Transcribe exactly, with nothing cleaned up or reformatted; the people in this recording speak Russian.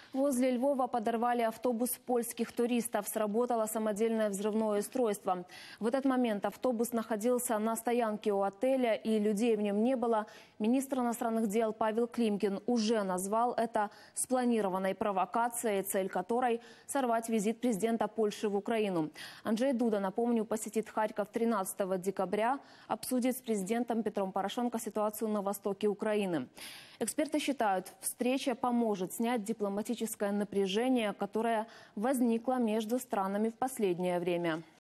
Возле Львова подорвали автобус польских туристов. Сработало самодельное взрывное устройство. В этот момент автобус находился на стоянке у отеля, и людей в нем не было. Министр иностранных дел Павел Климкин уже назвал это спланированной провокацией, цель которой – сорвать визит президента Польши в Украину. Анджей Дуда, напомню, посетит Харьков тринадцатого декабря, обсудит с президентом Петром Порошенко ситуацию на востоке Украины. Эксперты считают, встреча поможет снять дипломатическое напряжение, которое возникло между странами в последнее время.